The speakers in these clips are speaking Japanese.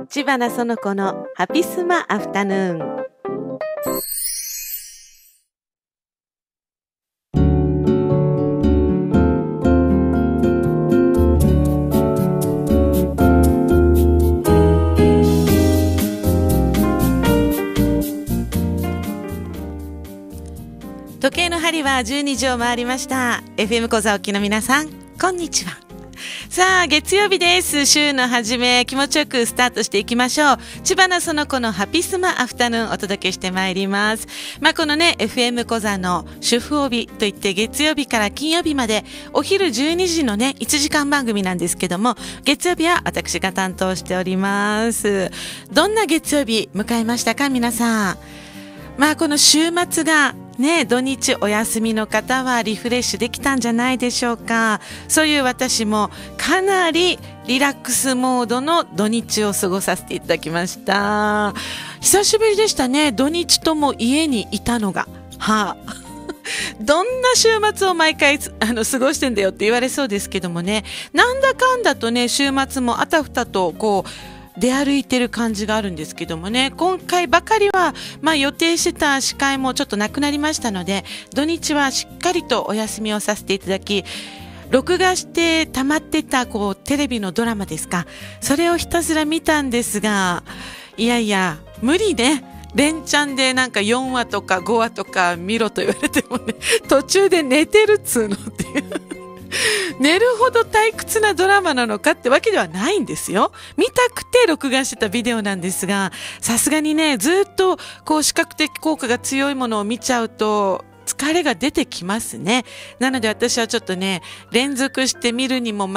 知花園子のハピスマアフタヌーン。時計の針は12時を回りました。 FM 講座お聞きの皆さん、こんにちは。さあ、月曜日です。週の初め、気持ちよくスタートしていきましょう。知花園子のハピスマアフタヌーンお届けしてまいります。このね FM 講座の主婦帯といって、月曜日から金曜日までお昼12時のね1時間番組なんですけども、月曜日は私が担当しております。どんな月曜日迎えましたか皆さん。この週末がね、土日お休みの方はリフレッシュできたんじゃないでしょうか。そういう私もかなりリラックスモードの土日を過ごさせていただきました。久しぶりでしたね、土日とも家にいたのが。どんな週末を毎回過ごしてんだよって言われそうですけどもね、なんだかんだとね、週末もあたふたとこう出歩いてる感じがあるんですけどもね、今回ばかりは予定してた司会もちょっとなくなりましたので、土日はしっかりとお休みをさせていただき、録画して溜まってたテレビのドラマですか、それをひたすら見たんですが、いやいや無理ね、連チャンでなんか4話とか5話とか見ろと言われてもね、途中で寝てるっつうのっていう寝るほど退屈なドラマなのかってわけではないんですよ。見たくて録画してたビデオなんですが、さすがにね、ずっと視覚的効果が強いものを見ちゃうと疲れが出てきますね。なので私はちょっとね、連続して見るにも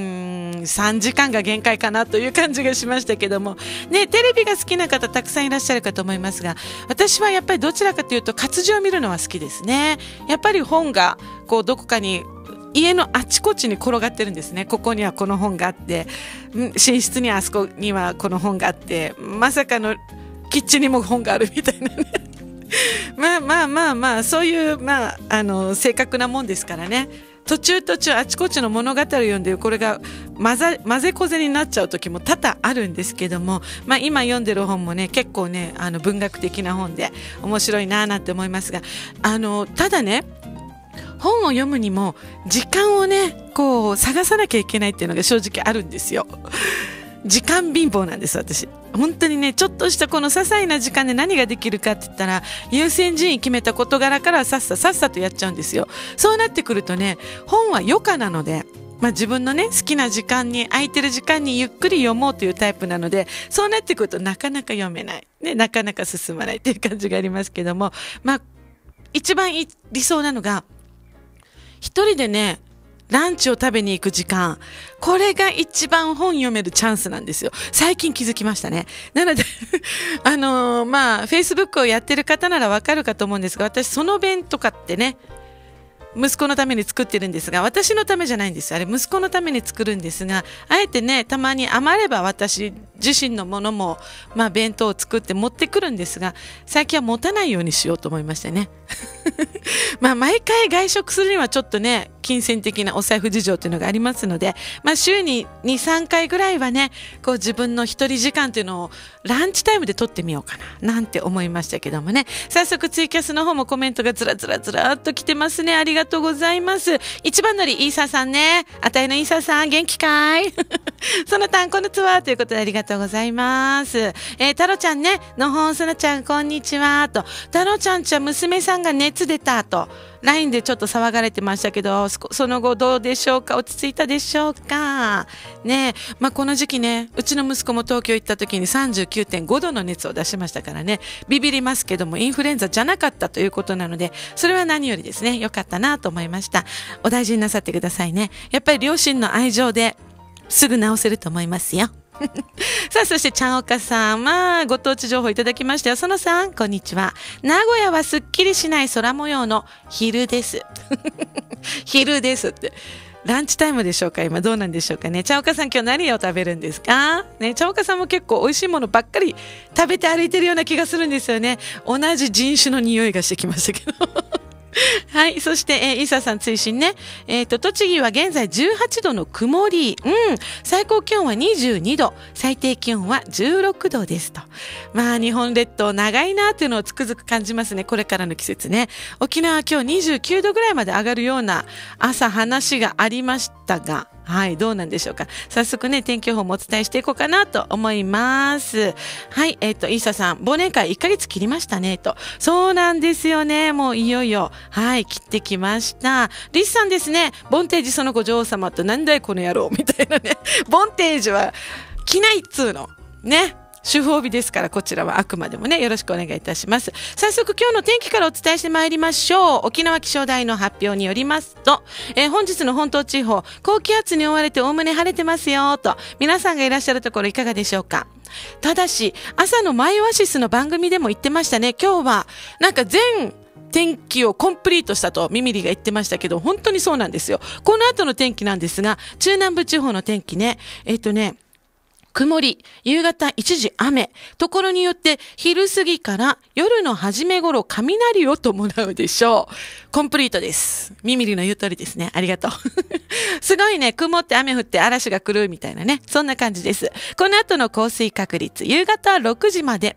3時間が限界かなという感じがしましたけどもね、テレビが好きな方たくさんいらっしゃるかと思いますが、私はやっぱりどちらかというと活字を見るのは好きですね。やっぱり本がどこかに家のあちこちに転がってるんですね。ここにはこの本があって、寝室にはあそこにはこの本があって、まさかのキッチンにも本があるみたいなねそういう正確なもんですからね。途中あちこちの物語を読んで、これが混ぜこぜになっちゃう時も多々あるんですけども、今読んでる本もね、結構ね文学的な本で面白いななんて思いますが、ただね、本を読むにも時間をね探さなきゃいけないっていうのが正直あるんですよ。時間貧乏なんです私。本当にね、ちょっとしたこの些細な時間で何ができるかって言ったら、優先順位決めた事柄からさっさとやっちゃうんですよ。そうなってくるとね、本は余暇なので、自分のね好きな時間に、空いてる時間にゆっくり読もうというタイプなので、そうなってくるとなかなか読めない、ね、なかなか進まないっていう感じがありますけども、一番理想なのが一人でねランチを食べに行く時間、これが一番本読めるチャンスなんですよ。最近気づきましたね。なのでFacebook をやってる方ならわかるかと思うんですが、私その弁とかってね、息子のために作ってるんですが、私のためじゃないんです。あれ息子のために作るんですが、あえてね、たまに余れば私自身のものも弁当を作って持ってくるんですが、最近は持たないようにしようと思いましてね毎回外食するにはちょっとね、金銭的なお財布事情というのがありますので、週に 2,3 回ぐらいはね、自分の一人時間というのをランチタイムで取ってみようかななんて思いましたけどもね。早速ツイキャスの方もコメントがずらっと来てますね。ありがとうございます。一番乗りイーサーさんね、あたいのイーサーさん元気かいその単語のツアーということでありがとうございます。タロちゃんね、のほんすなちゃんこんにちはと、タロちゃんちは娘さんが熱出たと LINE でちょっと騒がれてましたけど、その後どうでしょうか、落ち着いたでしょうかね。この時期ね、うちの息子も東京行った時に 39.5 度の熱を出しましたからね、ビビりますけどもインフルエンザじゃなかったということなので、それは何よりですね、良かったなと思いました。お大事になさってくださいね。やっぱり両親の愛情ですぐ治せると思いますよさあ、そしてちゃんおかさん、ご当地情報いただきましたよ。そのさんこんにちは。名古屋はすっきりしない空模様の昼です昼ですって、ランチタイムでしょうか、今どうなんでしょうかね。ちゃんおかさん今日何を食べるんですかね。ちゃんおかさんも結構美味しいものばっかり食べて歩いてるような気がするんですよね。同じ人種の匂いがしてきましたけどはい。そして、イサさん追伸ね。栃木は現在18度の曇り。最高気温は22度。最低気温は16度ですと。まあ、日本列島長いなっていうのをつくづく感じますね。これからの季節ね。沖縄は今日29度ぐらいまで上がるような朝話がありましたが、はい、どうなんでしょうか。早速ね、天気予報もお伝えしていこうかなと思います。はい、イーサさん、忘年会1ヶ月切りましたね、と。そうなんですよね。もういよいよ、はい、切ってきました。リスさんですね、ボンテージその子女王様となんだいこの野郎、みたいなね。ボンテージは着ないっつうの。ね。主褒美ですから、こちらはあくまでもね、よろしくお願いいたします。早速今日の天気からお伝えしてまいりましょう。沖縄気象台の発表によりますと、本日の本島地方、高気圧に覆われておおむね晴れてますよ、と。皆さんがいらっしゃるところいかがでしょうか。ただし、朝のマイオアシスの番組でも言ってましたね。今日は、なんか全天気をコンプリートしたとミミリが言ってましたけど、本当にそうなんですよ。この後の天気なんですが、中南部地方の天気ね、曇り、夕方一時雨、ところによって昼過ぎから夜の初め頃雷を伴うでしょう。コンプリートです。ミミリの言う通りですね。ありがとう。すごいね、曇って雨降って嵐が来るみたいなね。そんな感じです。この後の降水確率、夕方6時まで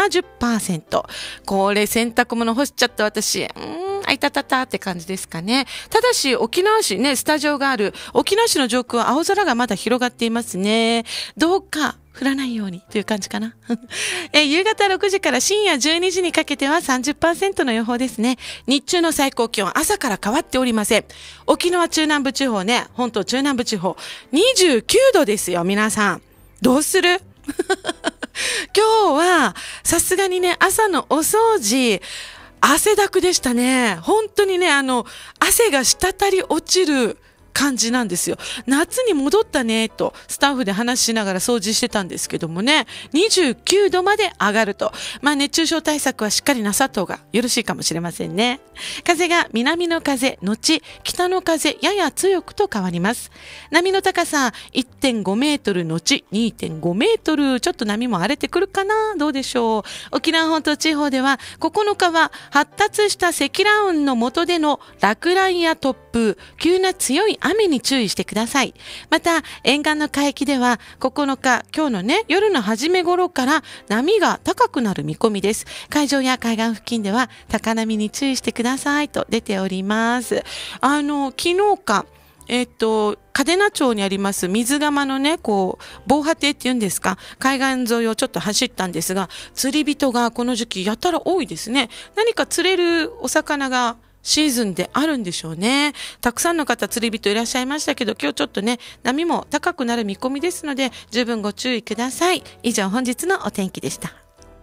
70%。これ洗濯物干しちゃった私。あいたたたって感じですかね。ただし、沖縄市ね、スタジオがある、沖縄市の上空は青空がまだ広がっていますね。どうか降らないようにという感じかな。夕方6時から深夜12時にかけては 30% の予報ですね。日中の最高気温、朝から変わっておりません。沖縄中南部地方ね、本島中南部地方、29度ですよ、皆さん。どうする今日は、さすがにね、朝のお掃除、汗だくでしたね。本当にね、汗が滴り落ちる感じなんですよ。夏に戻ったねとスタッフで話しながら掃除してたんですけどもね、29度まで上がると。まあ熱中症対策はしっかりなさった方がよろしいかもしれませんね。風が南の風後北の風やや強くと変わります。波の高さ 1.5 メートル後 2.5 メートル、ちょっと波も荒れてくるかな、どうでしょう。沖縄本島地方では9日は発達した積乱雲の下での落雷や突風、急な強い雨に注意してください。また沿岸の海域では9日今日のね夜の初め頃から波が高くなる見込みです。海上や海岸付近では高波に注意してくださいと出ております。昨日か嘉手納町にあります水釜のね、こう、防波堤っていうんですか、海岸沿いをちょっと走ったんですが、釣り人がこの時期やたら多いですね。何か釣れるお魚がシーズンであるんでしょうね。たくさんの方釣り人いらっしゃいましたけど、今日ちょっとね、波も高くなる見込みですので、十分ご注意ください。以上、本日のお天気でした。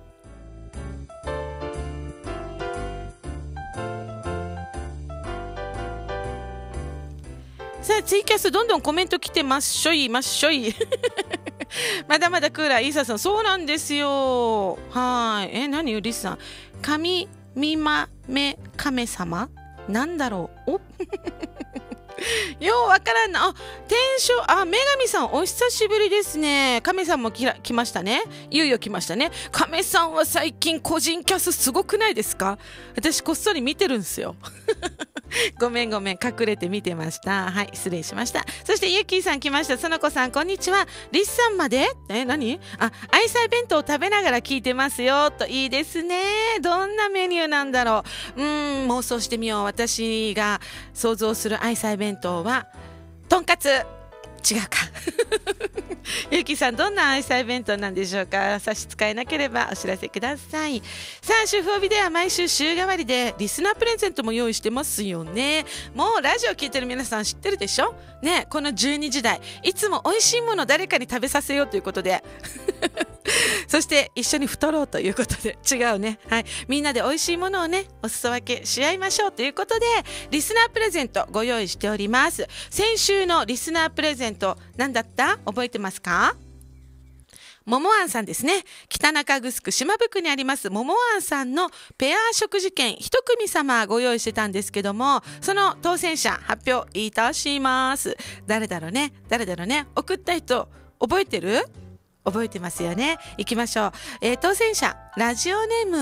さあ、ツイキャスどんどんコメント来てますしょいまっしょい。まだまだクーラー、イーサさん、そうなんですよ。はい。何よ、リスさん。神みまめ亀様なんだろう。おようわからんな。女神さんお久しぶりですね。亀さんも来ましたね。いよいよ来ましたね。亀さんは最近個人キャスすごくないですか？私こっそり見てるんですよ。ごめん隠れて見てました。はい、失礼しました。そしてゆきーさん来ました。その子さんこんにちは。リスさんまで何？愛妻弁当を食べながら聞いてますよと。いいですね。どんなメニューなんだろう。妄想してみよう。私が想像する愛妻弁当はとんかつ。違うか。ゆきさんどんな愛妻弁当なんでしょうか。差し支えなければお知らせください。さあ、主婦帯では毎週週替わりでリスナープレゼントも用意してますよね。もうラジオ聞いてる皆さん知ってるでしょね。この12時台いつも美味しいものを誰かに食べさせようということでそして一緒に太ろうということで、違うね、はい、みんなで美味しいものをねお裾分けし合いましょうということでリスナープレゼントご用意しております。先週のリスナープレゼント何だった？覚えてますか？ももあんさんですね。北中城島福にありますももあんさんのペア食事券一組様ご用意してたんですけども、その当選者発表いたします。誰だろうね。送った人覚えてる？覚えてますよね。行きましょう。当選者ラジオネーム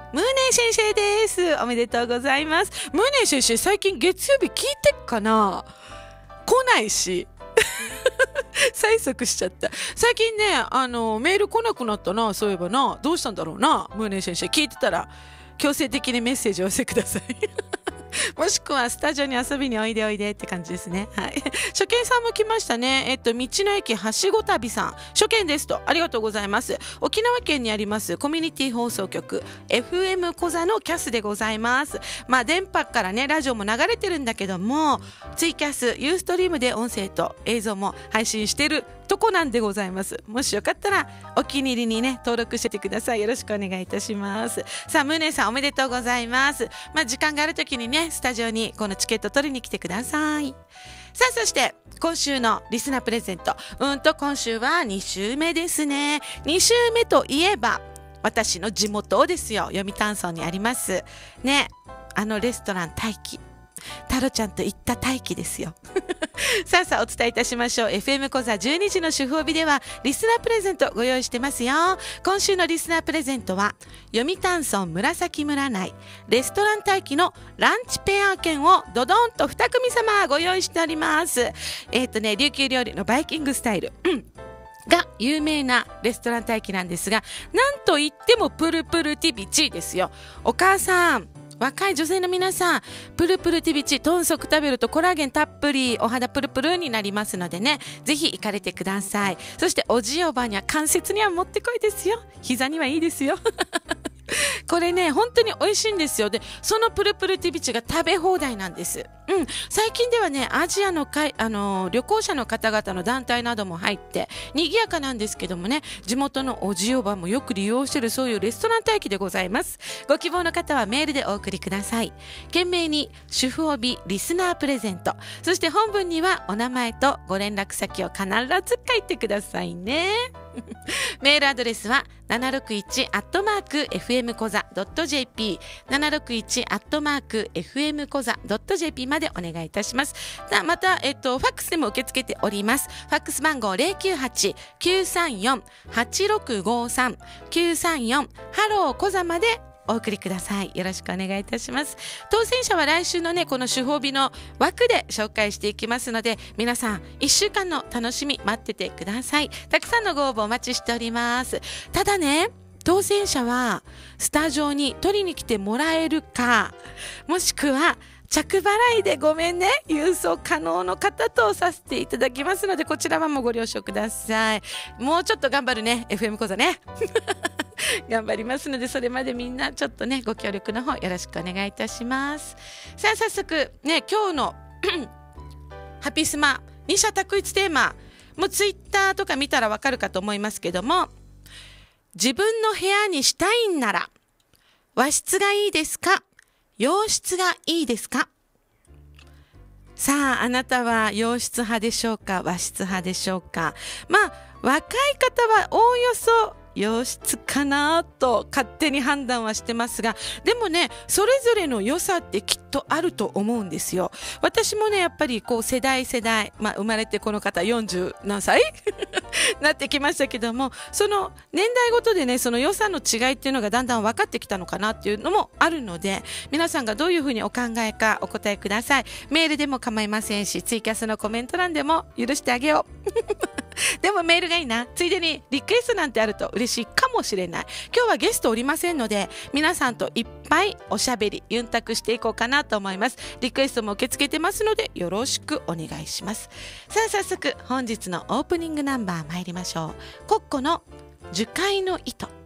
ムーネー先生です。おめでとうございます。ムーネー先生、最近月曜日聞いてっかな？来ないし。催促しちゃった。最近ね、メール来なくなったな、そういえばな。どうしたんだろうな、ムーネー先生。聞いてたら、強制的にメッセージをお寄せください。もしくはスタジオに遊びにおいでおいでって感じですね。はい。初見さんも来ましたね。道の駅はしご旅さん。初見ですと。ありがとうございます。沖縄県にありますコミュニティ放送局 FM コザのキャスでございます。まあ電波からね、ラジオも流れてるんだけども、ツイキャス、ユーストリームで音声と映像も配信してるとこなんでございます。もしよかったらお気に入りにね、登録しててください。よろしくお願いいたします。さあ、ムーネさんおめでとうございます。まあ時間がある時にね、スタジオにこのチケット取りに来てください。さあ、そして今週のリスナープレゼント。今週は2週目ですね。2週目といえば私の地元ですよ。読谷村にありますね、レストラン大輝。タロちゃんと行った大輝ですよ。さあさあお伝えいたしましょう。 FM コザ12時の主婦帯ではリスナープレゼントご用意してますよ。今週のリスナープレゼントは読谷村紫村内レストラン大輝のランチペア券をドドンと2組様ご用意しております。琉球料理のバイキングスタイル、が有名なレストラン大輝なんですが、なんといってもプルプルティビチですよ。お母さん、若い女性の皆さん、プルプルティビチ豚足食べるとコラーゲンたっぷり、お肌プルプルになりますのでね、ぜひ行かれてください。そしておじおばには関節にはもってこいですよ。膝にはいいですよ。これね、本当に美味しいんですよ。で、そのプルプルティビチが食べ放題なんです。最近ではね、アジアの旅行者の方々の団体なども入って賑やかなんですけどもね、地元のおじおばもよく利用している、そういうレストラン待機でございます。ご希望の方はメールでお送りください。懸命に主婦帯リスナープレゼント、そして本文にはお名前とご連絡先を必ず書いてくださいね。メールアドレスは 761@fm コザ .jp 761@fm コザ .jp までお願いいたします。また、ファックスでも受け付けております。ファックス番号 098-934-8653 934ハローコザまでお送りください。よろしくお願いいたします。当選者は来週のね、この主報日の枠で紹介していきますので、皆さん1週間の楽しみ待っててください。たくさんのご応募お待ちしております。ただね、当選者はスタジオに取りに来てもらえるか、もしくは着払いでごめんね、郵送可能の方とさせていただきますので、こちらはもうご了承ください。もうちょっと頑張るね、 FM 講座ね。頑張りますので、それまでみんなちょっとね、ご協力の方よろしくお願いいたします。さあ、早速ね、今日のハピスマ二者択一テーマ、もうツイッターとか見たらわかるかと思いますけども、自分の部屋にしたいんなら和室がいいですか、洋室がいいですか。さあ、あなたは洋室派でしょうか、和室派でしょうか。まあ、若い方はおおよそ洋室かなと勝手に判断はしてますが、でもね、それぞれの良さってきっとあると思うんですよ。私もね、やっぱりこう世代、まあ、生まれてこの方40何歳なってきましたけども、その年代ごとでね、その良さの違いっていうのがだんだん分かってきたのかなっていうのもあるので、皆さんがどういうふうにお考えかお答えください。メールでも構いませんし、ツイキャスのコメント欄でも許してあげよう。でもメールがいいな。ついでにリクエストなんてあると嬉しいかもしれない。今日はゲストおりませんので、皆さんといっぱいおしゃべりユンタクしていこうかなと思います。リクエストも受け付けてますので、よろしくお願いします。さあ、早速本日のオープニングナンバー参りましょう。コッコの樹海の糸。はい、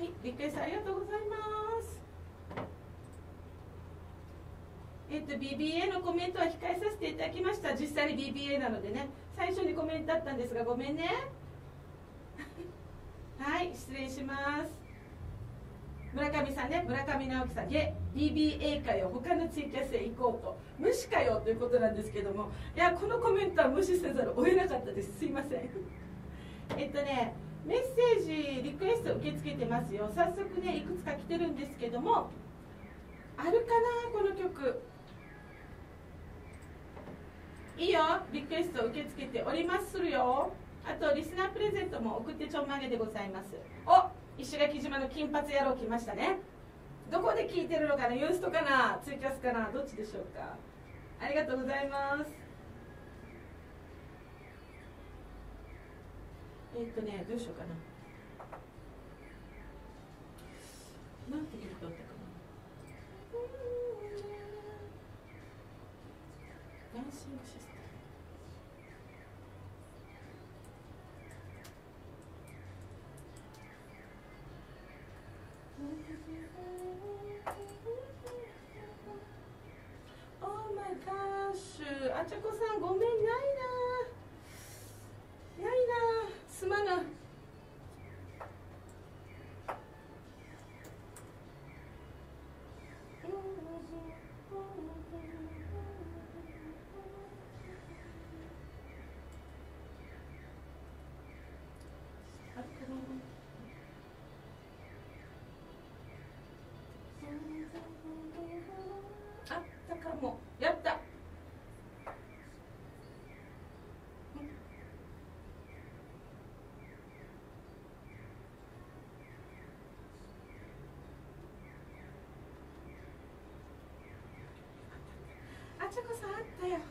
リクエストありがとうございます。BBA のコメントは控えさせていただきました。実際に BBA なのでね、最初にコメントあったんですが、ごめんね。はい、失礼します。村上さんね、村上直樹さん、BBA かよ、他のツイキャスへ行こうと、無視かよということなんですけども、いや、このコメントは無視せざるを得なかったです。すいません。メッセージ、リクエスト受け付けてますよ。早速ね、いくつか来てるんですけども、あるかな、この曲。いいよ、リクエスト受け付けておりまするよ。 あとリスナープレゼントも送ってちょんまげでございます。お、石垣島の金髪野郎来ましたね。どこで聞いてるのかな、ユーストかな、ツイキャスかな、どっちでしょうか。ありがとうございます。どうしようかな。なんて曲だったかな。ダンシングシステム。Oh my gosh、 あちゃこさんごめん、ないなすまぬ。あったかも。やった。あちゃこさんあったよ。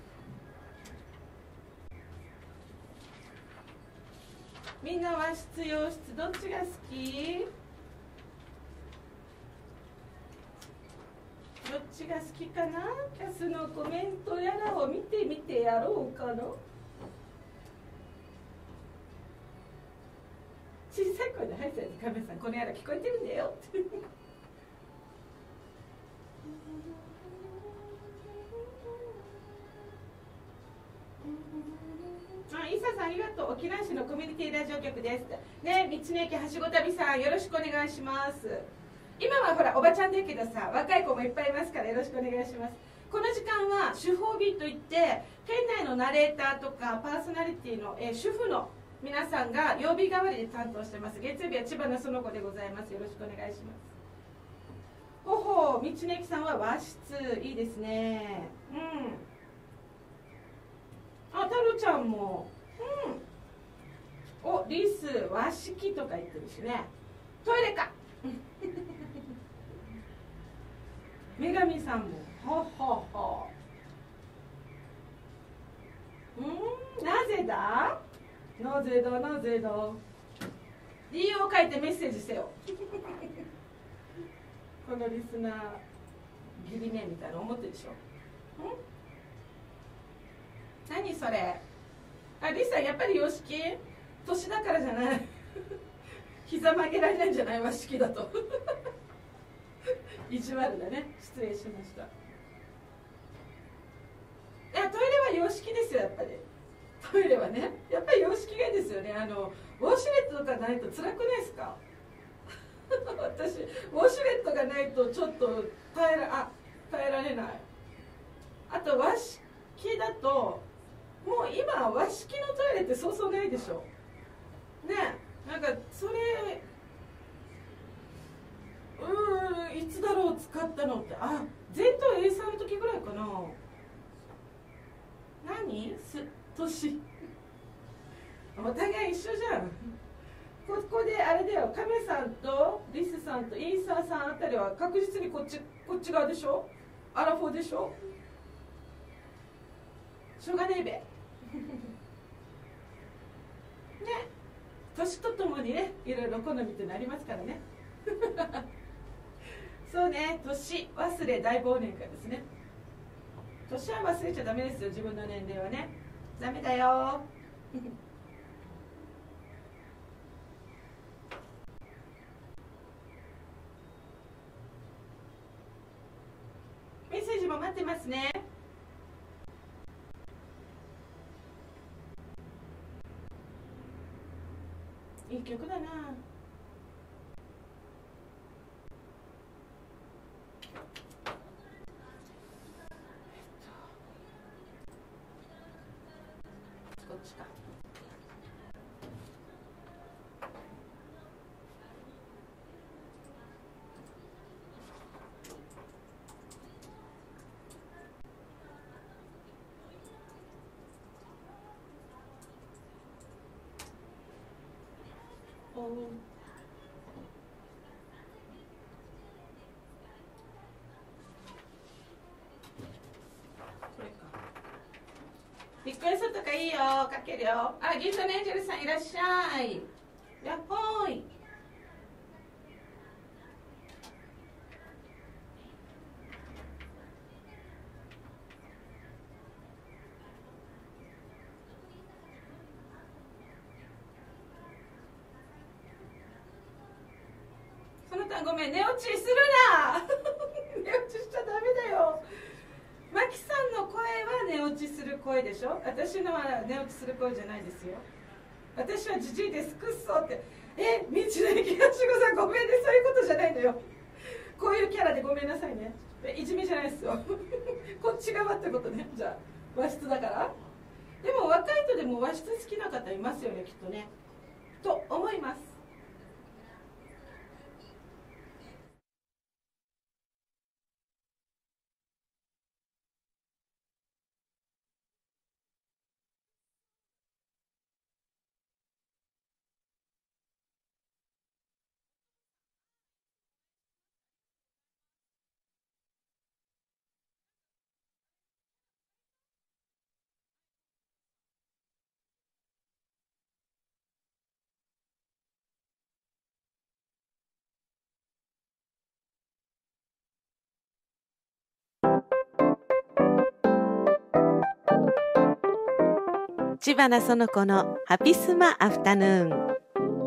みんな和室洋室どっちが好き？どっちが好きかな。キャスのコメントやらを見てみてやろうかな。小さい声で「はい先生、カメさんこのやら聞こえてるんだよ」ってあ、イサさんありがとう。沖縄市のコミュニティラジオ局ですね。道の駅はしご旅さんよろしくお願いします。今はほらおばちゃんだけどさ、若い子もいっぱいいますからよろしくお願いします。この時間は主報日といって県内のナレーターとかパーソナリティの、主婦の皆さんが曜日代わりで担当してます。月曜日は千葉の園子でございます。よろしくお願いします。ほほう、道の駅さんは和室いいですね。うん。あ、太郎ちゃんも、うん。お、リス和式とか言ってるしね。トイレか。女神さんもほほほ。なぜだなぜだなぜだ。理由を書いてメッセージせよ。このリスナー義理名みたいな思ってるでしょ。何それ。あ、リサやっぱり洋式年だからじゃない。膝曲げられないんじゃない、和式だと。意地悪だね、失礼しました。いや、トイレは洋式ですよ。やっぱりトイレはね、やっぱり洋式がいいですよね。ウォシュレットとかないと辛くないですか？私ウォシュレットがないとちょっと耐えられない。あと和式だともう今和式のトイレってそうそうないでしょね。なんかそれいつだろう使ったのって、あ、前頭 A さんの時ぐらいかな。年お互い一緒じゃん。ここであれだよ、カメさんとリスさんとイーサーさんあたりは確実にこっち側でしょ。アラフォーでしょ。しょうがねえべ。ね、年とともにね、いろいろ好みってなりますからね。そうね、年忘れ大忘年会ですね。年は忘れちゃダメですよ、自分の年齢はね。ダメだよ。メッセージも待ってますね。いい曲だな。こっちか。 リクエストとかいいよ、かけるよ。あ、銀座のエンジェルさんいらっしゃい。やっほーい。その他ごめん、寝落ちするな寝落ちしちゃダメだよ。マキさんの声は寝落ちする声でしょ。私のは寝落ちする声じゃないですよ。私はジジイですくっそって。道の駅はしごさんごめんね、そういうことじゃないのよ。こういうキャラでごめんなさいね。いじめじゃないですよこっち側ってことね。じゃあ和室だから。でも若い人でも和室好きな方いますよね、きっとね、と思います。知花園子のハピスマアフタヌーン。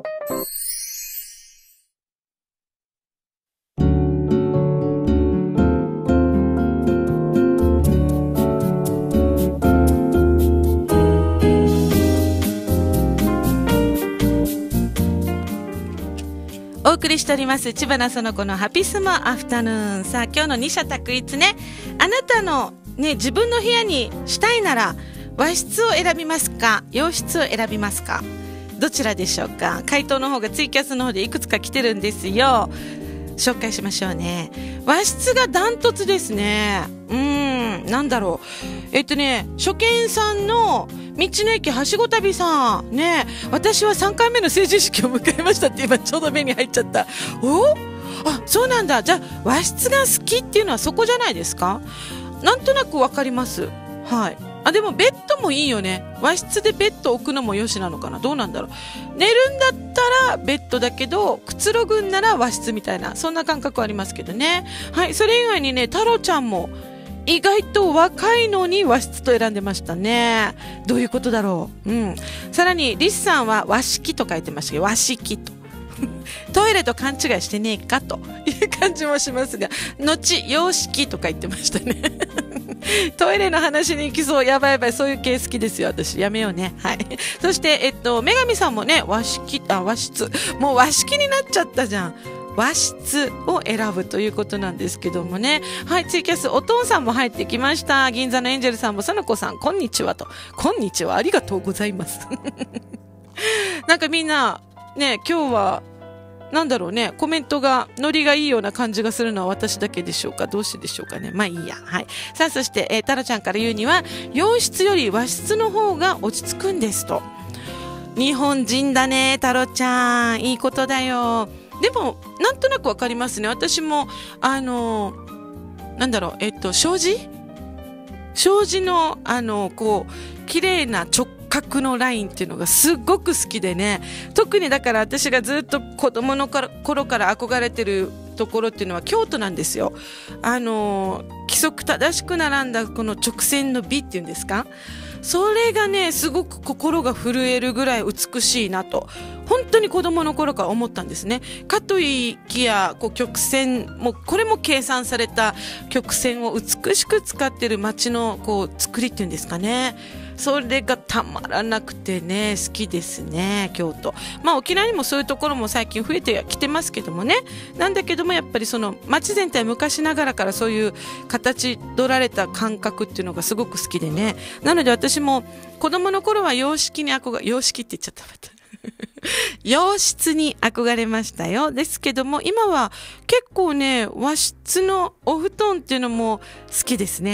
お送りしております知花園子のハピスマアフタヌーン。さあ今日の二者択一ね、あなたのね自分の部屋にしたいなら和室を選びますか、洋室を選びますか、どちらでしょうか。回答の方がツイキャスの方でいくつか来てるんですよ。紹介しましょうね。和室がダントツですね。なんだろう。初見さんの道の駅はしご旅さんね、私は3回目の成人式を迎えましたって今ちょうど目に入っちゃった。そうなんだ。じゃあ和室が好きっていうのはそこじゃないですか。なんとなくわかります。はい。でもベッドもいいよね。和室でベッド置くのもよしなのかな。どうなんだろう。寝るんだったらベッドだけどくつろぐんなら和室みたいな、そんな感覚ありますけどね。はい。それ以外にね、太郎ちゃんも意外と若いのに和室と選んでましたね。どういうことだろう。さらにリスさんは和式と書いてましたけど、和式とトイレと勘違いしてねえかという感じもしますが、後洋式とか言ってましたねトイレの話に行きそう。やばいやばい、そういう系好きですよ私。やめようね。はい。そして女神さんもね、和室、もう和式になっちゃったじゃん。和室を選ぶということなんですけどもね。はい、ツイキャスお父さんも入ってきました。銀座のエンジェルさんもさなこさんこんにちはと。こんにちは、ありがとうございますなんかみんなね、今日はなんだろうね、コメントがノリがいいような感じがするのは私だけでしょうか。どうしてでしょうかね。まあいいや。はい。さあそして、タラちゃんから言うには洋室より和室の方が落ち着くんですと。日本人だね、タロちゃん。いいことだよ。でもなんとなくわかりますね。私もなんだろう、障子のこう綺麗な直角のラインっていうのがすっごく好きでね。特にだから私がずっと子供の頃から憧れてるところっていうのは京都なんですよ。規則正しく並んだこの直線の美っていうんですか。それがね、すごく心が震えるぐらい美しいなと本当に子供の頃から思ったんですね。かといきやこう曲線も、これも計算された曲線を美しく使ってる街のこう作りっていうんですかね。それがたまらなくてね、好きですね、京都。まあ沖縄にもそういうところも最近増えてきてますけどもね。なんだけどもやっぱりその街全体昔ながらからそういう形取られた感覚っていうのがすごく好きでね。なので私も子供の頃は洋式って言っちゃった洋室に憧れましたよ。ですけども今は結構ね、和室のお布団っていうのも好きですね。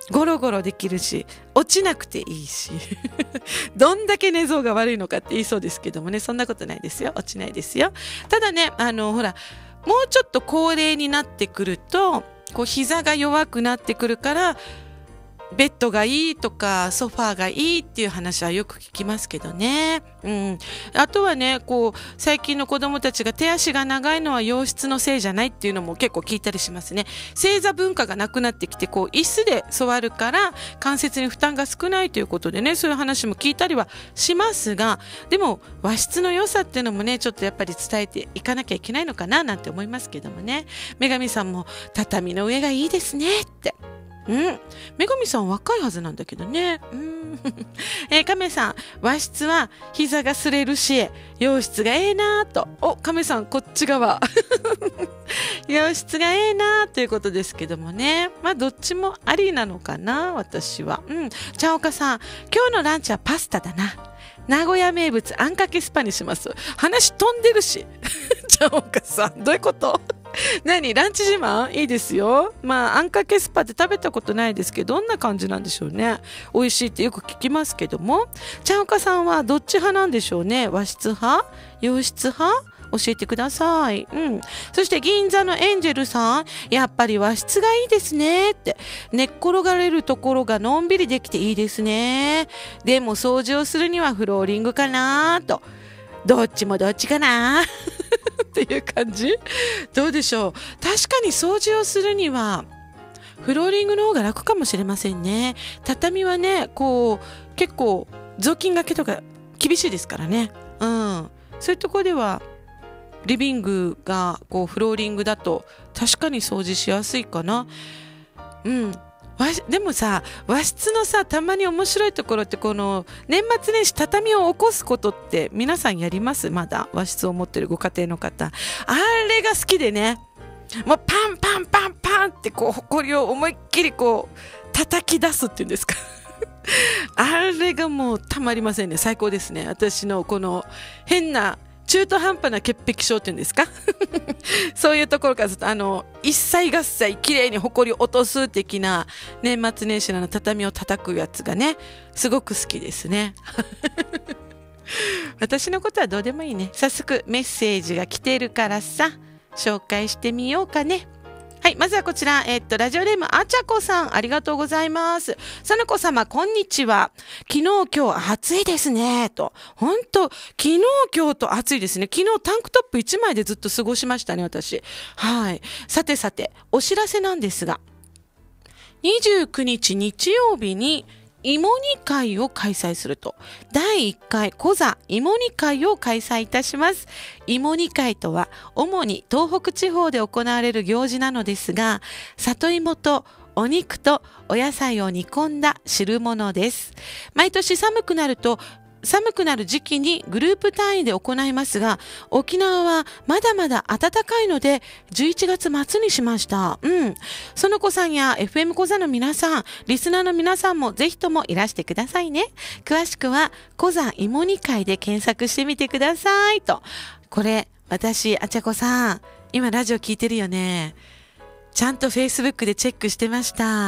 ゴロゴロできるし、落ちなくていいしどんだけ寝相が悪いのかって言いそうですけどもね、そんなことないですよ。落ちないですよ。ただね、ほら、もうちょっと高齢になってくると、こう膝が弱くなってくるから、ベッドがいいとかソファーがいいっていう話はよく聞きますけどね。あとはね、こう最近の子供たちが手足が長いのは洋室のせいじゃないっていうのも結構聞いたりしますね。正座文化がなくなってきて、こう椅子で座るから関節に負担が少ないということでね、そういう話も聞いたりはしますが、でも和室の良さっていうのもね、ちょっとやっぱり伝えていかなきゃいけないのかななんて思いますけどもね。女神さんも畳の上がいいですねって。女神さん若いはずなんだけどね。亀さん、和室は膝が擦れるし、洋室がええなーと。お、亀さん、こっち側。洋室がええなーということですけどもね。まあ、どっちもありなのかな、私は。茶岡さん、今日のランチはパスタだな。名古屋名物、あんかけスパにします。話飛んでるし。茶岡さん、どういうこと何ランチ自慢いいですよ。まあ、あんかけスパって食べたことないですけど、どんな感じなんでしょうね。美味しいってよく聞きますけども。茶岡さんはどっち派なんでしょうね。和室派洋室派教えてください。そして銀座のエンジェルさん、やっぱり和室がいいですねって。寝っ転がれるところがのんびりできていいですね。でも掃除をするにはフローリングかなと。どっちもどっちかなっていう感じ。どうでしょう。確かに掃除をするにはフローリングの方が楽かもしれませんね。畳はね、こう結構雑巾がけとか厳しいですからね。そういうところではリビングがこうフローリングだと確かに掃除しやすいかな。でもさ、和室のさ、たまに面白いところって、この年末年始畳を起こすことって皆さんやります？まだ和室を持ってるご家庭の方、あれが好きでね、もうパンパンパンパンってこう埃を思いっきりこう叩き出すっていうんですかあれがもうたまりませんね。最高ですね。私のこの変な中途半端な潔癖症っていうんですかそういうところからずっと一切合切きれいにほこりを落とす的な年末年始の畳を叩くやつがね、すごく好きですね私のことはどうでもいいね。早速メッセージが来てるからさ、紹介してみようかね。はい、まずはこちら、ラジオネームあちゃこさん、ありがとうございます。さなこ様、こんにちは。昨日今日暑いですねと。本当昨日今日と暑いですね。昨日タンクトップ1枚でずっと過ごしましたね、私。はい。さてさて、お知らせなんですが、29日日曜日に芋煮会を開催すると。第1回コザ芋煮会を開催いたします。芋煮会とは主に東北地方で行われる行事なのですが、里芋とお肉とお野菜を煮込んだ汁物です。毎年寒くなる時期にグループ単位で行いますが、沖縄はまだまだ暖かいので11月末にしました。その子さんや FM 講座の皆さん、リスナーの皆さんもぜひともいらしてくださいね。詳しくは講座芋煮会で検索してみてくださいと。これ私あちゃこさん、今ラジオ聞いてるよね。ちゃんと Facebook でチェックしてました。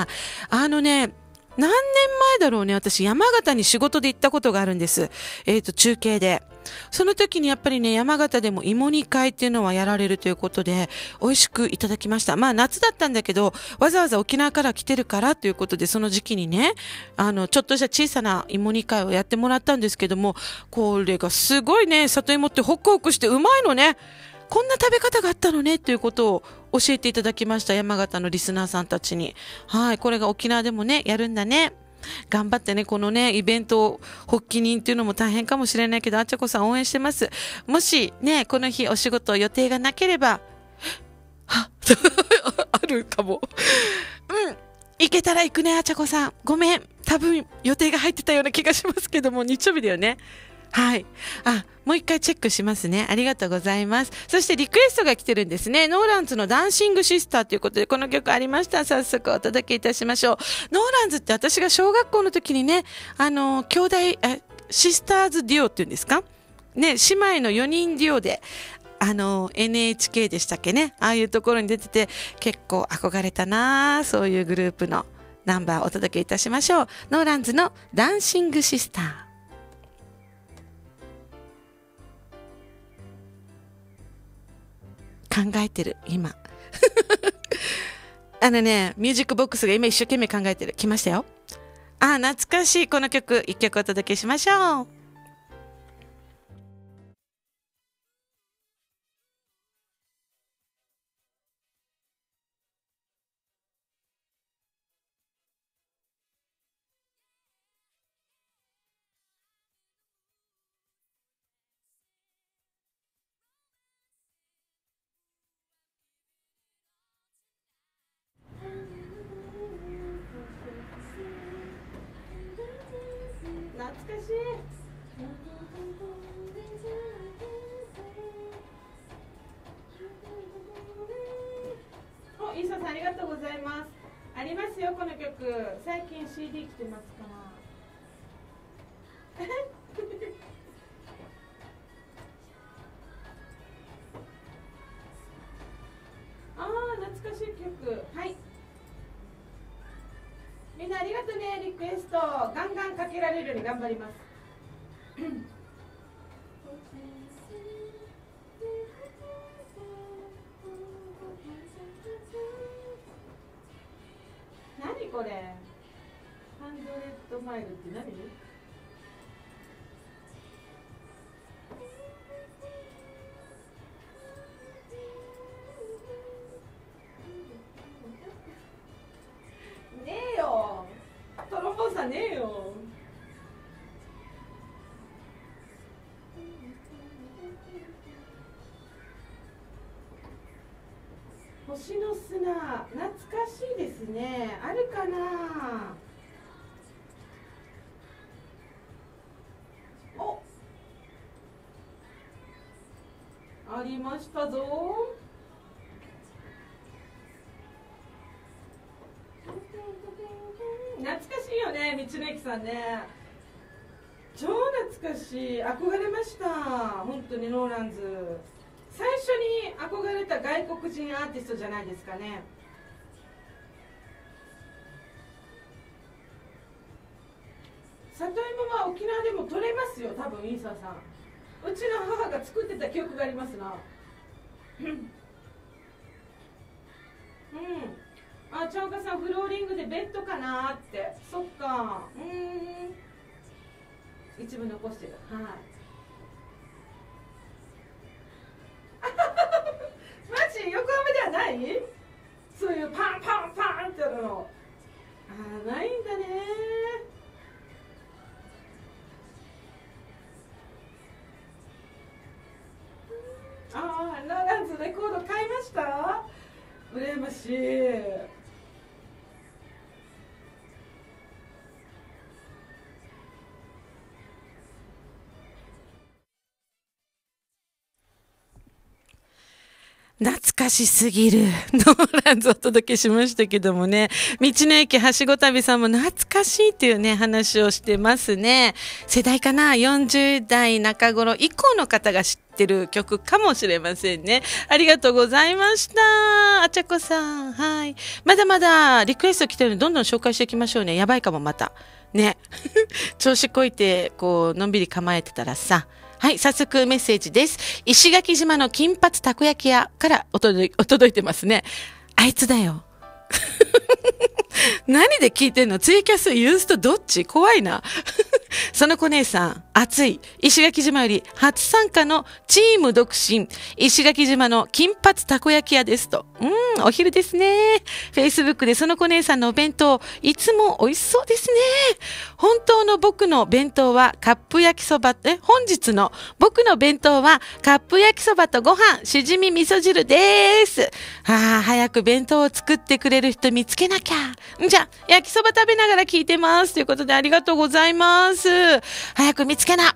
何年前だろうね、私山形に仕事で行ったことがあるんです。中継で。その時にやっぱりね、山形でも芋煮会っていうのはやられるということで、美味しくいただきました。まあ夏だったんだけど、わざわざ沖縄から来てるからということで、その時期にね、ちょっとした小さな芋煮会をやってもらったんですけども、これがすごいね、里芋ってホクホクしてうまいのね。こんな食べ方があったのねということを教えていただきました。山形のリスナーさんたちに。はい、これが沖縄でもね、やるんだね。頑張ってね、このね、イベントを発起人っていうのも大変かもしれないけど、あちゃこさん応援してます。もしね、この日お仕事予定がなければ、あるかも。行けたら行くね、あちゃこさん。ごめん。多分予定が入ってたような気がしますけども、日曜日だよね。はい。もう一回チェックしますね。ありがとうございます。そしてリクエストが来てるんですね。ノーランズのダンシングシスターということで、この曲ありました。早速お届けいたしましょう。ノーランズって私が小学校の時にね、兄弟、シスターズデュオっていうんですかね、姉妹の4人デュオで、NHK でしたっけね。ああいうところに出てて、結構憧れたな、そういうグループの。 ナンバーをお届けいたしましょう。ノーランズのダンシングシスター。考えてる、今。ミュージックボックスが今一生懸命考えてる。来ましたよ。あ、懐かしい。この曲、一曲お届けしましょう。懐かしい。お、イーサさんありがとうございます。ありますよこの曲。最近 CD 来てますから。ああ、懐かしい曲。はい。みんなありがとうね、リクエスト。ガンガンかけられるように頑張ります。何これ？ハンドレッドマイルって何？ねえよ。トロンボーンさんねえよ。星の砂、懐かしいですね。あるかな。お、ありましたぞ。懐かしいよね、道の駅さんね。超懐かしい。憧れました。本当にノーランズ。最初に憧れた外国人アーティストじゃないですかね。里芋は沖縄でも取れますよ、多分イーサーさん。うちの母が作ってた記憶がありますな。うん。あ、ちゃんかさん、フローリングでベッドかなって。そっか。一部残してる。はい。マジ横浜ではない？そういうパンパンパンってやるの。あ、ないんだね。ああ、ノーランズレコード買いました？羨ましい。懐かしすぎる。ノーランズお届けしましたけどもね。道の駅はしご旅さんも懐かしいっていうね、話をしてますね。世代かな ?40 代中頃以降の方が知ってる曲かもしれませんね。ありがとうございました。あちゃこさん。はい。まだまだリクエスト来てるのでどんどん紹介していきましょうね。やばいかもまた。ね。調子こいて、こう、のんびり構えてたらさ。はい、早速メッセージです。石垣島の金髪たこ焼き屋からお届いてますね。あいつだよ。何で聞いてんの？ツイキャス、ユーストどっち？怖いな。その子姉さん、熱い。石垣島より初参加のチーム独身。石垣島の金髪たこ焼き屋ですと。お昼ですね。Facebook でその子姉さんのお弁当、いつも美味しそうですね。本当の僕の弁当はカップ焼きそば、本日の僕の弁当はカップ焼きそばとご飯、しじみ味噌汁です。早く弁当を作ってくれる人見つけなきゃ。じゃあ、焼きそば食べながら聞いてます。ということでありがとうございます。早く見つけな。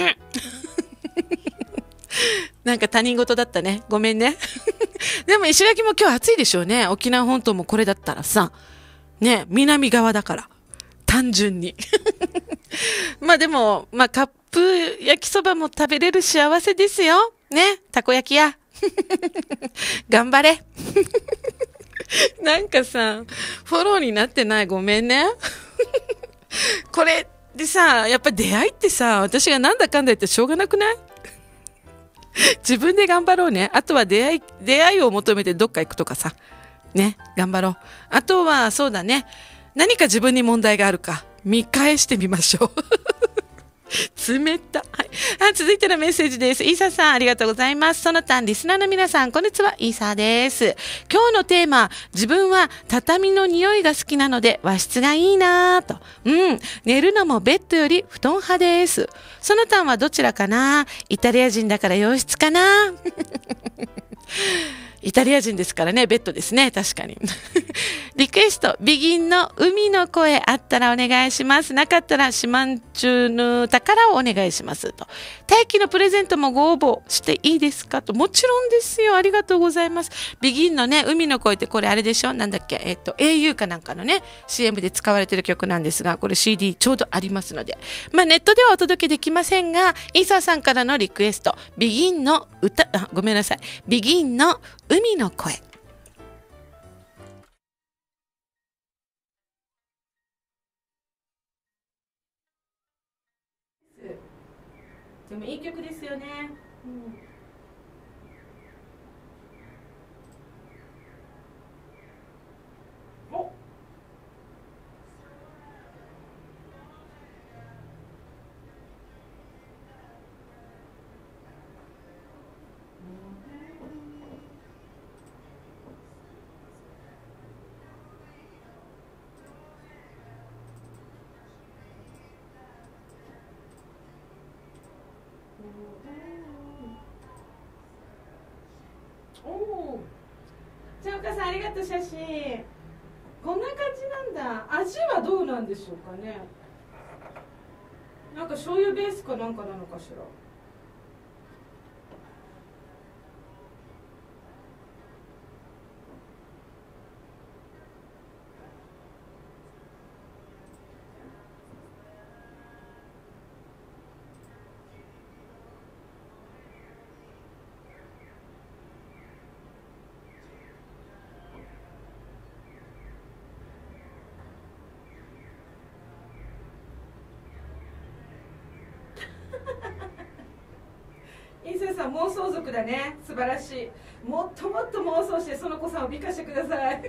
なんか他人事だったね。ごめんね。でも石垣も今日暑いでしょうね。沖縄本島もこれだったらさ。ね、南側だから。単純に。まあでも、カップ焼きそばも食べれる幸せですよ。ね、たこ焼き屋。頑張れ。 なんかさ、フォローになってない。ごめんね。これでさ、やっぱ出会いってさ、私がなんだかんだ言ってしょうがなくない？自分で頑張ろうね。あとは出会いを求めてどっか行くとかさ。ね、頑張ろう。あとは、そうだね。何か自分に問題があるか、見返してみましょう。冷たい。続いてのメッセージです。イーサさん、ありがとうございます。その他、リスナーの皆さん、こんにちは。イーサです。今日のテーマ、自分は畳の匂いが好きなので和室がいいなぁと。寝るのもベッドより布団派です。その他はどちらかな？イタリア人だから洋室かな？イタリア人ですからね、ベッドですね、確かに。リクエスト、ビギンの海の声あったらお願いします。なかったら、四万十の宝をお願いしますと。大気のプレゼントもご応募していいですかと。もちろんですよ。ありがとうございます。ビギンのね、海の声ってこれあれでしょ？なんだっけau かなんかのね、CM で使われてる曲なんですが、これ CD ちょうどありますので。ネットではお届けできませんが、イーサーさんからのリクエスト、ビギンのごめんなさい。ビギンの海の声。でもいい曲ですよね。お、おー、じゃあお母さんありがとう。写真こんな感じなんだ。味はどうなんでしょうかね。なんか醤油ベースかなんかなのかしら。インセさん妄想族だね。素晴らしい。もっともっと妄想してその子さんを美化してください。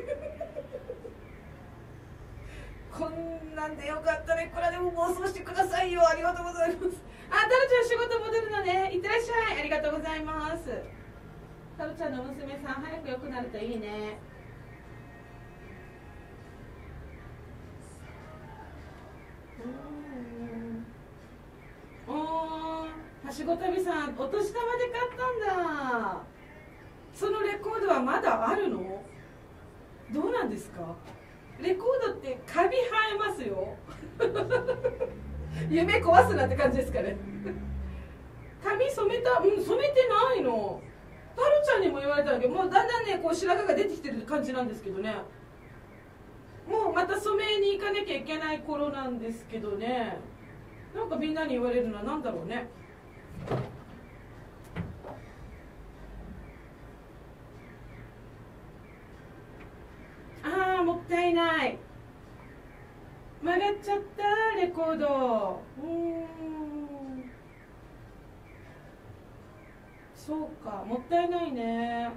こんなんでよかったらいくらでも妄想してくださいよ。ありがとうございます。あ、タロちゃん仕事戻るのね。いってらっしゃい。ありがとうございます。タロちゃんの娘さん早く良くなるといいね。おー、はしご旅さんお年玉で買ったんだ。そのレコードはまだあるの？どうなんですか？レコードってカビ生えますよ。夢壊すなって感じですかね。髪染めた？染めてないの。タロちゃんにも言われたんだけど、もうだんだんねこう白髪が出てきてる感じなんですけどね。もうまた染めに行かなきゃいけない頃なんですけどね。なんかみんなに言われるのは何だろうね。ああ、もったいない。曲がっちゃったレコード。そうか、もったいないね。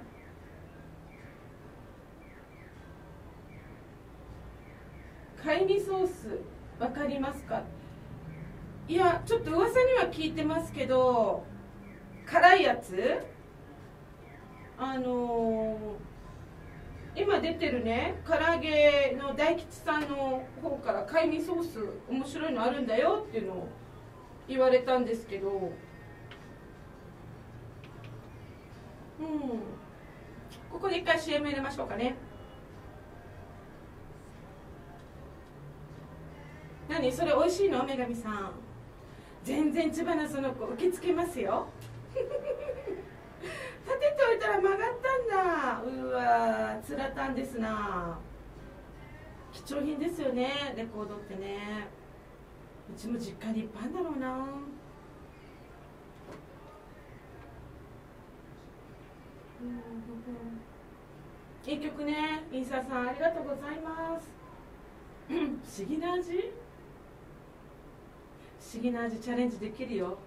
貝味ソースわかりますか？いや、ちょっと噂には聞いてますけど、辛いやつ、今出てるね唐揚げの大吉さんの方から貝味ソース面白いのあるんだよっていうのを言われたんですけど、ここで一回 CM 入れましょうかね。何それ美味しいの？女神さん全然千葉なその子受け付けますよ。立てておいたら曲がったんだ。うわー、つらたんですな。貴重品ですよねレコードってね。うちも実家にいっぱいあるんだろうな。 いい曲ね。インサさんありがとうございます。不思議な味、不思議な味チャレンジできるよ。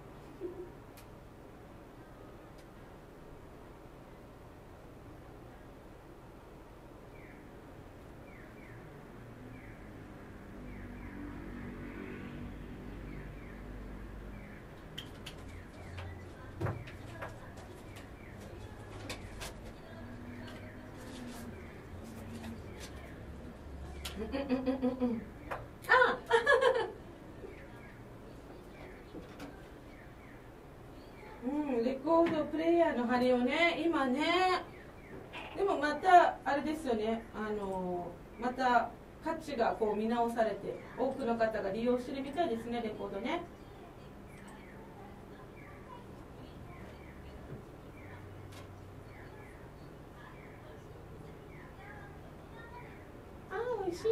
あレコードプレイヤーの針をね、今ね、でもまたあれですよね、また価値がこう見直されて、多くの方が利用してるみたいですね、レコードね。美味しい。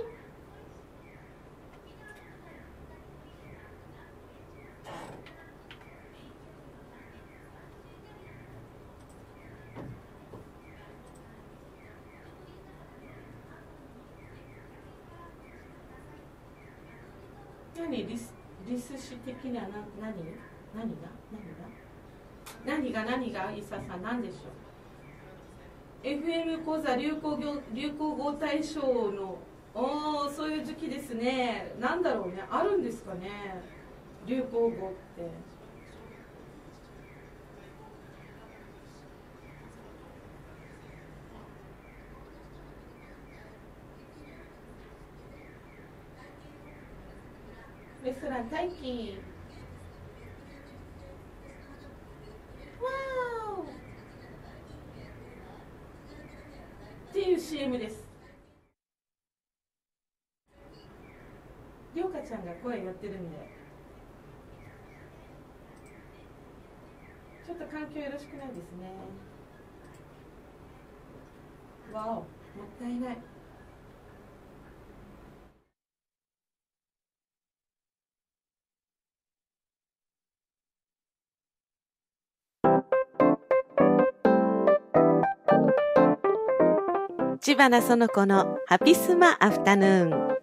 リス紙的には何がイサさん何でしょう。 FM 講座流行語大賞のそういう時期ですね。なんだろうね、あるんですかね、流行語って。レストラン待機。わーおっていう CM です。りょうかちゃんが声やってるんで、ちょっと環境よろしくないですね。わお、もったいない。知花園子のハピスマアフタヌーン。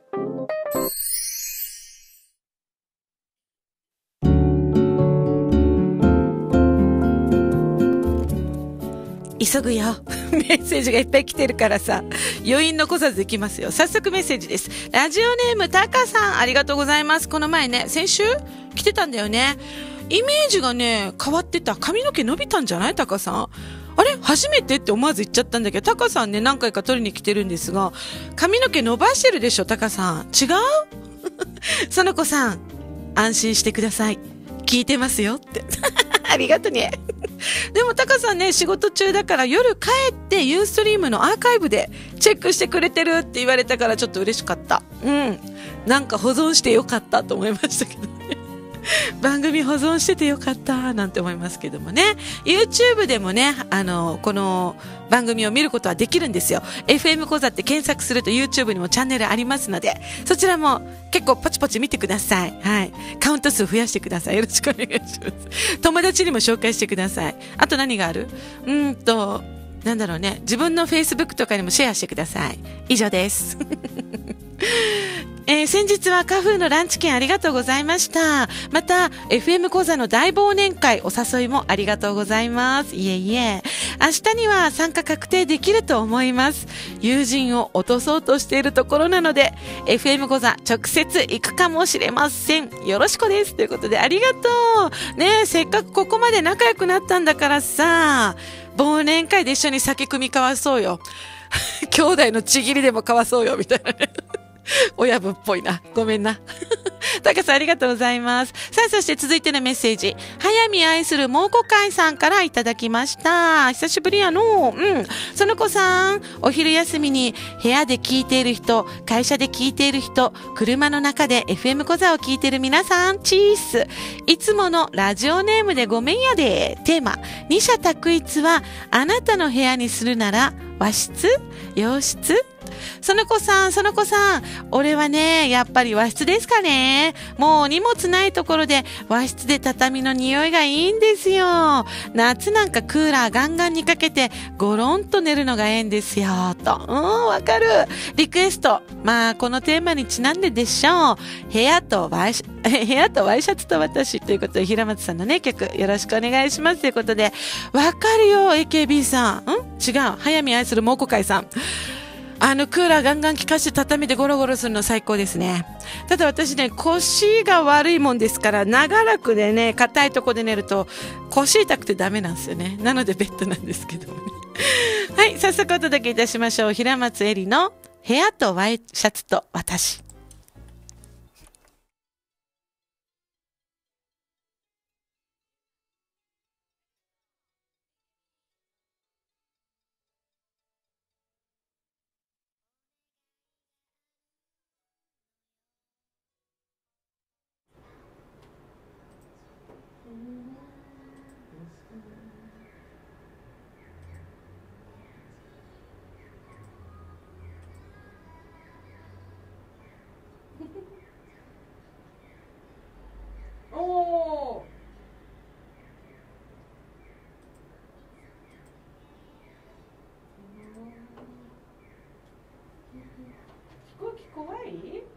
急ぐよ。メッセージがいっぱい来てるからさ、余韻残さずいきますよ。早速メッセージです。ラジオネームタカさん、ありがとうございます。この前ね、先週来てたんだよね。イメージがね変わってた。髪の毛伸びたんじゃない？タカさん。あれ初めてって思わず言っちゃったんだけど、タカさんね何回か撮りに来てるんですが、髪の毛伸ばしてるでしょタカさん。違う？その子さん安心してください、聞いてますよってありがとね。でもタカさんね仕事中だから夜帰ってユーストリームのアーカイブでチェックしてくれてるって言われたからちょっと嬉しかった。なんか保存してよかったと思いましたけどね番組保存しててよかったなんて思いますけどもね。 YouTube でもねこの番組を見ることはできるんですよ。 FM 講座って検索すると YouTube にもチャンネルありますので、そちらも結構ポチポチ見てください。はい、カウント数増やしてください。よろしくお願いします。友達にも紹介してください。あと何がある？なんだろうね、自分の Facebook とかにもシェアしてください。以上です先日はカフーのランチ券ありがとうございました。また FM 講座の大忘年会お誘いもありがとうございます。いえいえ、明日には参加確定できると思います。友人を落とそうとしているところなので FM 講座直接行くかもしれません。よろしくです。ということでありがとうね。せっかくここまで仲良くなったんだからさ、忘年会で一緒に酒組み交わそうよ兄弟のちぎりでも交わそうよみたいなね親分っぽいな。ごめんな。タカさんありがとうございます。さあ、そして続いてのメッセージ。早見愛する蒙古会さんからいただきました。久しぶりやの。その子さん、お昼休みに部屋で聞いている人、会社で聞いている人、車の中で FM 講座を聞いている皆さん、チース。いつものラジオネームでごめんやで。テーマ、二者択一はあなたの部屋にするなら和室？洋室？ その子さん、俺はね、やっぱり和室ですかね。もう荷物ないところで和室で畳の匂いがいいんですよ。夏なんかクーラーガンガンにかけてゴロンと寝るのがええんですよ。と。わかる。リクエスト。まあ、このテーマにちなんででしょう。部屋とワイシャツと私ということで、平松さんのね、曲よろしくお願いしますということで、わかるよ、AKB さん。違う。早見愛する猛虎会さん。クーラーガンガン効かして畳でゴロゴロするの最高ですね。ただ私ね、腰が悪いもんですから、長らくでね、硬いとこで寝ると、腰痛くてダメなんですよね。なのでベッドなんですけどもね。はい、早速お届けいたしましょう。平松絵里の部屋とワイシャツと私。おー。飛行機怖い？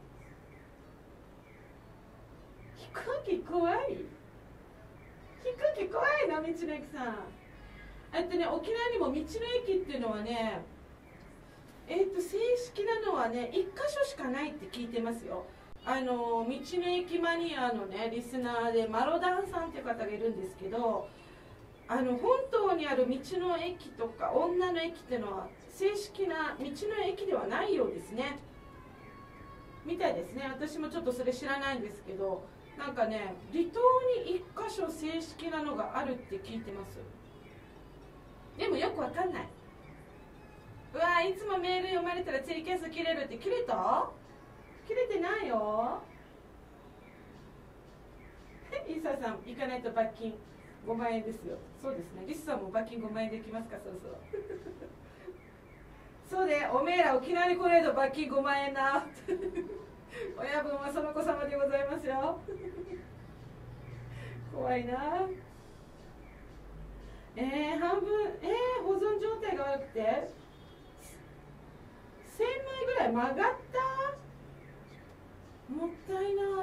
飛行機怖い？飛行機怖いの？道の駅さん。沖縄にも道の駅っていうのはね、正式なのはね、1箇所しかないって聞いてますよ。道の駅マニアのね、リスナーでマロダンさんっていう方がいるんですけど、本当にある道の駅とか女の駅っていうのは正式な道の駅ではないようですね。みたいですね。私もちょっとそれ知らないんですけど、なんかね、離島に1箇所正式なのがあるって聞いてます。でもよくわかんない。うわー、いつもメール読まれたらツイキャス切れるって。切れた？切れてないよ。イーサーさん、行かないと罰金5万円ですよ。そうですね。リスさんも罰金5万円できますか？そうそうそうで、おめえら沖縄に来ないと罰金5万円な。親分はその子様でございますよ。怖いな。半分、保存状態が悪くて1000枚ぐらい曲がった。もったいない。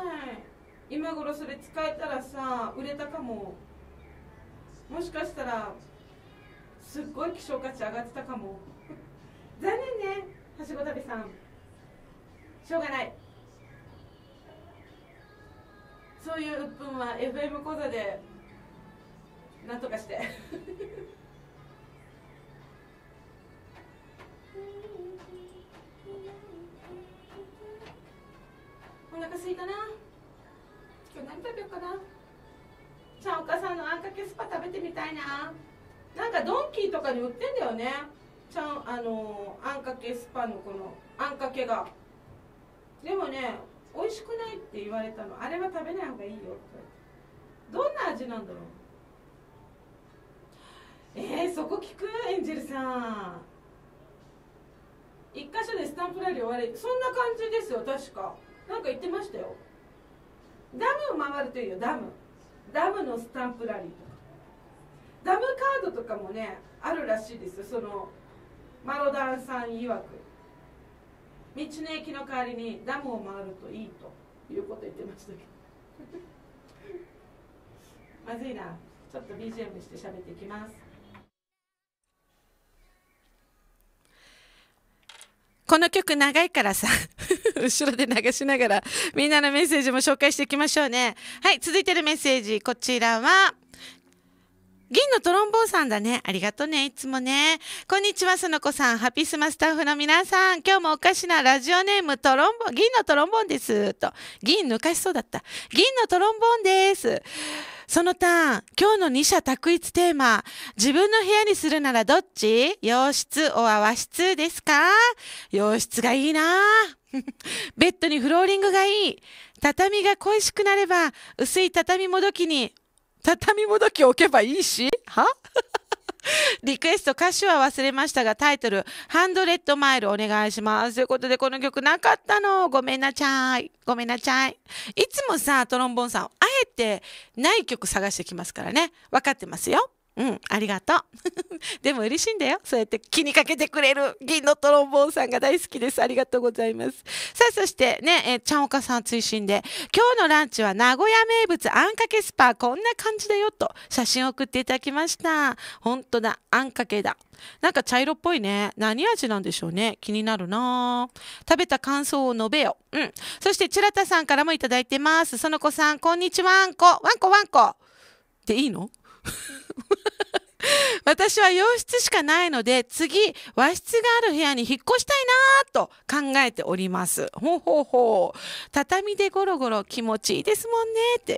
今頃それ使えたらさ、売れたかも。もしかしたらすっごい希少価値上がってたかも。残念ね、はしご旅さん。しょうがない。そういう鬱憤は FM 講座でなんとかしてお腹すいたな。今日何食べようかな。ちゃんお母さんのあんかけスパ食べてみたいな。なんかドンキーとかに売ってんだよね。ちゃんあんかけスパのこのあんかけが。でもね、美味しくないって言われたの。あれは食べない方がいいよって。どんな味なんだろう。そこ聞く？エンジェルさん。一箇所でスタンプラリー終わり。そんな感じですよ、確か。なんか言ってましたよ。ダムを回るといいよ、ダム。ダムのスタンプラリーとか。ダムカードとかもね、あるらしいですよ。そのマロダンさん曰く。道の駅の代わりにダムを回るといいということ言ってましたけど。まずいな。ちょっと BGM して喋っていきます。この曲長いからさ後ろで流しながらみんなのメッセージも紹介していきましょうね。はい、続いてるメッセージ、こちらは銀のトロンボーンさんだね。ありがとうね、いつもね。こんにちは、その子さん。ハピスマスタッフの皆さん。今日もおかしなラジオネーム、銀のトロンボーンです。と。銀抜かしそうだった。銀のトロンボーンです。その他、今日の二者択一テーマ、自分の部屋にするならどっち？洋室お和室ですか？洋室がいいなベッドにフローリングがいい。畳が恋しくなれば、薄い畳もどき置けばいいしはリクエスト歌詞は忘れましたが、タイトル、ハンドレッドマイルお願いします。ということで、この曲なかったの。ごめんなちゃい。ごめんなちゃい。いつもさ、トロンボーンさん、あえてない曲探してきますからね。分かってますよ。うん、ありがとう。でも嬉しいんだよ。そうやって気にかけてくれる銀のトロンボーンさんが大好きです。ありがとうございます。さあ、そしてね、ちゃんおかさん追伸で、今日のランチは名古屋名物あんかけスパ、こんな感じだよと写真を送っていただきました。本当だ、あんかけだ。なんか茶色っぽいね。何味なんでしょうね。気になるな。食べた感想を述べよ。うん。そして、チラタさんからもいただいてます。その子さん、こんにちは、ワンコ。ワンコ、ワンコ。でいいの私は洋室しかないので、次、和室がある部屋に引っ越したいなと考えております。ほうほうほう。畳でゴロゴロ気持ちいいですもんねって。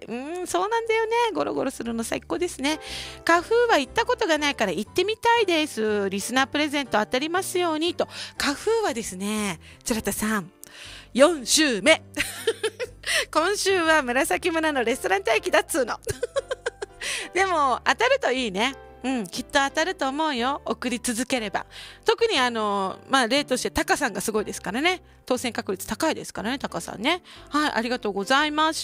そうなんだよね。ゴロゴロするの最高ですね。花風は行ったことがないから行ってみたいです。リスナープレゼント当たりますようにと。花風はですね、ちらたさん、4週目。今週は紫村のレストラン待機だっつうの。でも、当たるといいね。きっと当たると思うよ。送り続ければ。特に例としてタカさんがすごいですからね。当選確率高いですからね、タカさんね。はい、ありがとうございました。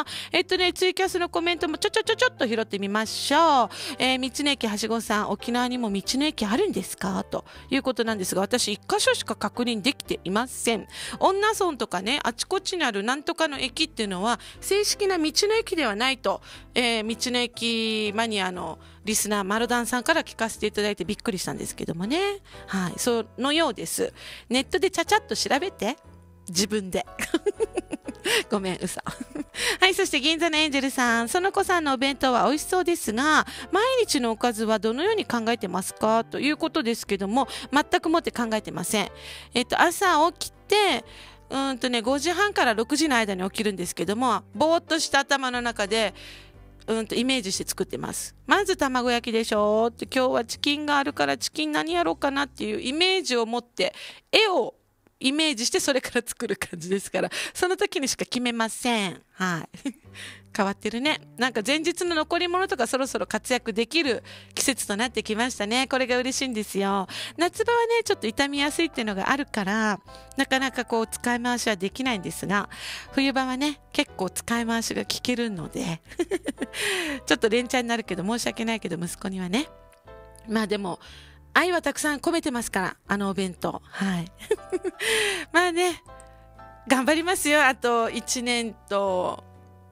ツイキャスのコメントもちょっと拾ってみましょう。道の駅はしごさん、沖縄にも道の駅あるんですかということなんですが、私一箇所しか確認できていません。恩納村とかね、あちこちにあるなんとかの駅っていうのは、正式な道の駅ではないと、道の駅マニアのリスナー、マルダンさんから聞かせていただいてびっくりしたんですけどもね。はい、そのようです。ネットでちゃちゃっと調べて、自分で。ごめん、嘘。はい、そして銀座のエンジェルさん、その子さんのお弁当は美味しそうですが、毎日のおかずはどのように考えてますかということですけども、全くもって考えてません。朝起きて、5時半から6時の間に起きるんですけども、ぼーっとした頭の中で、イメージして作ってます。まず卵焼きでしょって、今日はチキンがあるからチキン何やろうかなっていうイメージを持って、絵をイメージしてそれから作る感じですから、その時にしか決めません。はい。変わってるね。なんか前日の残り物とかそろそろ活躍できる季節となってきましたね。これが嬉しいんですよ。夏場はね、ちょっと傷みやすいっていうのがあるから、なかなかこう使い回しはできないんですが、冬場はね、結構使い回しが効けるので、ちょっと連チャンになるけど申し訳ないけど息子にはね。まあでも、愛はたくさん込めてますから、あのお弁当。はい。まあね、頑張りますよ。あと1年と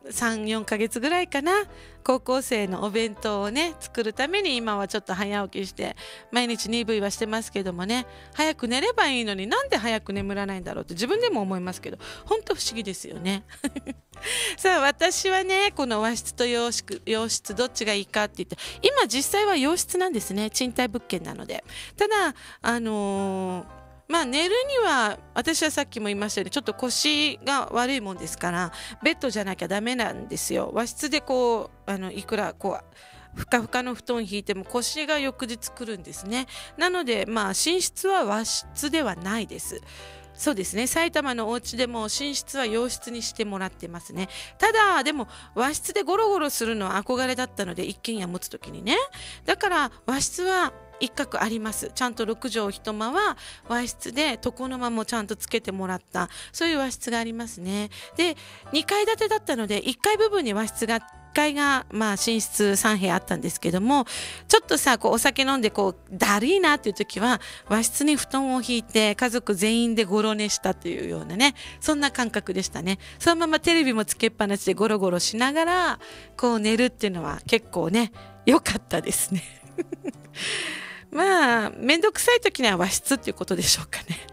3、4ヶ月ぐらいかな。高校生のお弁当をね、作るために今はちょっと早起きして、毎日鈍いはしてますけどもね、早く寝ればいいのになんで早く眠らないんだろうって自分でも思いますけど、本当不思議ですよね。さあ、私はね、この和室と洋室どっちがいいかって言って、今実際は洋室なんですね。賃貸物件なので。ただ、寝るには、私はさっきも言いましたように、ちょっと腰が悪いもんですから、ベッドじゃなきゃダメなんですよ。和室でこう、いくらこう、ふかふかの布団引いても腰が翌日くるんですね。なので、寝室は和室ではないです。そうですね。埼玉のお家でも寝室は洋室にしてもらってますね。ただ、でも和室でゴロゴロするのは憧れだったので、一軒家持つときにね。だから和室は一角あります。ちゃんと6畳一間は和室で床の間もちゃんとつけてもらった、そういう和室がありますね。で、2階建てだったので、1階部分に和室が、1階が寝室3部屋あったんですけども、ちょっとさ、こうお酒飲んでこうだるいなっていう時は和室に布団を引いて家族全員でゴロ寝したというようなね、そんな感覚でしたね。そのままテレビもつけっぱなしでゴロゴロしながらこう寝るっていうのは結構ね、良かったですね。めんどくさい時には和室っていうことでしょうかね。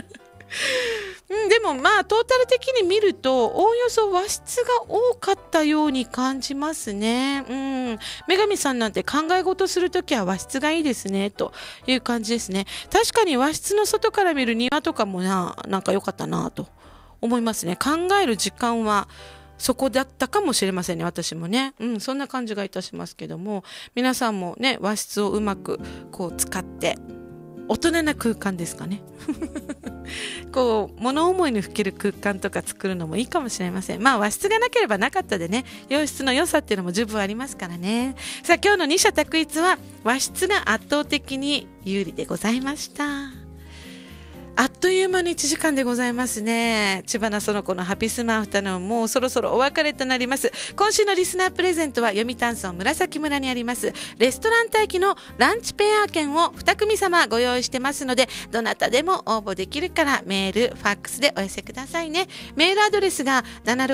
でもトータル的に見るとおおよそ和室が多かったように感じますね。女神さんなんて考え事するときは和室がいいですねという感じですね。確かに和室の外から見る庭とかもなんか良かったなと思いますね。考える時間はそこだったかもしれませんね。私もね、そんな感じがいたしますけども、皆さんもね、和室をうまくこう使って大人な空間ですかね。こう物思いにふける空間とか作るのもいいかもしれません。まあ和室がなければなかったでね、洋室の良さっていうのも十分ありますからね。さあ今日の二者択一は和室が圧倒的に有利でございました。あっという間に1時間でございますね。知花園子のハピスマアフタヌーン、もうそろそろお別れとなります。今週のリスナープレゼントは読谷村紫村にありますレストラン待機のランチペア券を2組様ご用意してますので、どなたでも応募できるからメール、ファックスでお寄せくださいね。メールアドレスが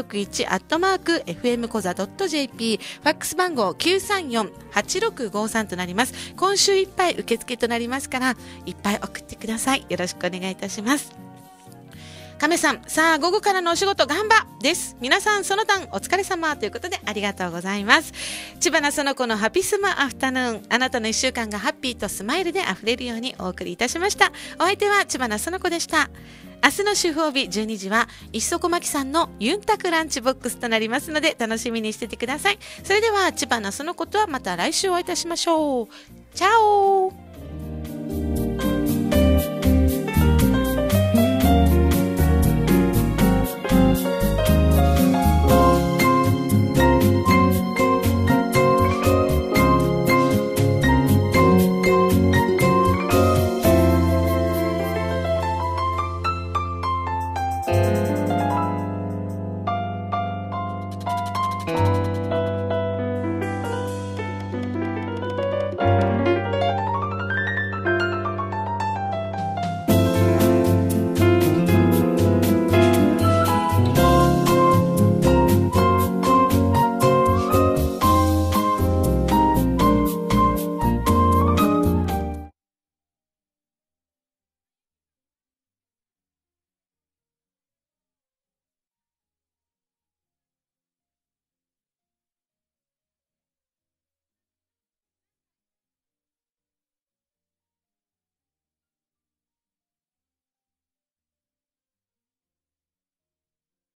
761@fmkoza.jp、 ファックス番号 934-8653 となります。今週いっぱい受付となりますから、いっぱい送ってください。よろしくお願いいたします。亀さん、さあ午後からのお仕事頑張です。皆さんその他お疲れ様ということでありがとうございます。知花園子のハピスマアフタヌーン、あなたの1週間がハッピーとスマイルであふれるようにお送りいたしました。お相手は知花園子でした。明日の週報日12時は石底真希さんのユンタクランチボックスとなりますので楽しみにしててください。それでは知花園子とはまた来週お会いいたしましょう。チャオ。